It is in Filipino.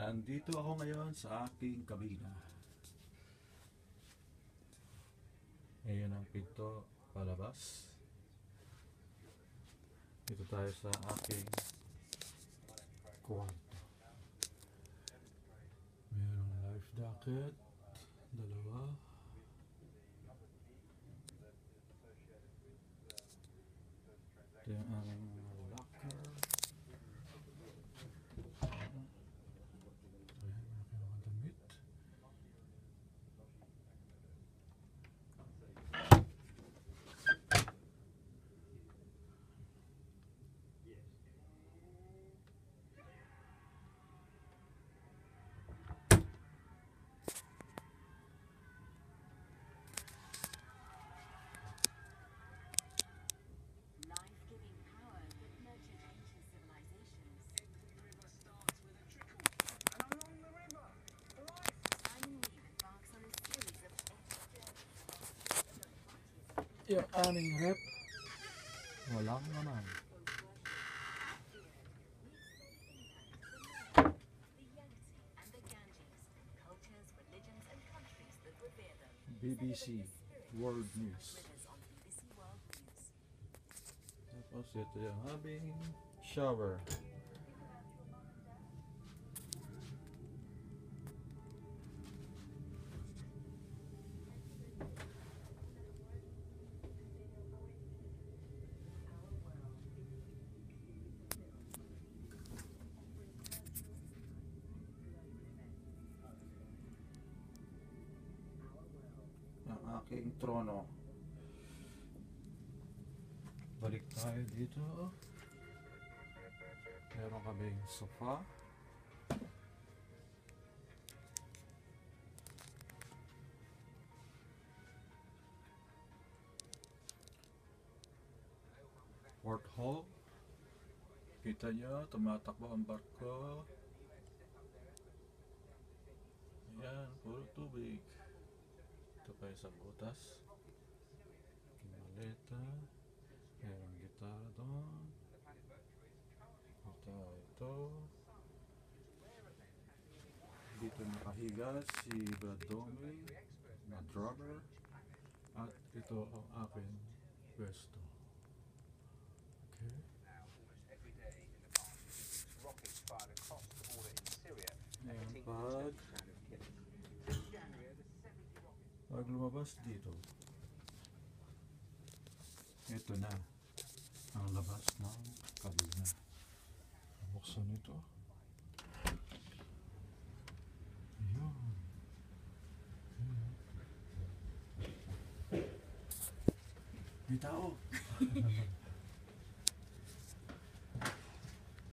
Nandito ako ngayon sa aking kabina. Ayan ang pinto palabas. Dito tayo sa aking kwarto. Mayroong life jacket, dalawa. Ito yung aming locker. Ayan, malaki mga damit. Yung aming rep, walang naman. BBC World News. Tapos ito yung aming shower. Aking trono. Balik tayo dito. Meron kaming sofa. Port hall. Kita nyo, tumatakbo ang barko. Ayan, puro tubig. Ito pa sa butas. Maleta. Mayroong gitara doon. Ito. Dito nakahiga si Brad Domi na drummer. At ito ang aking pwesto. Okay. Ayan, pag lumabas dito, ito na ang labas ng kabina. Buksan ito. Ayun. May tao.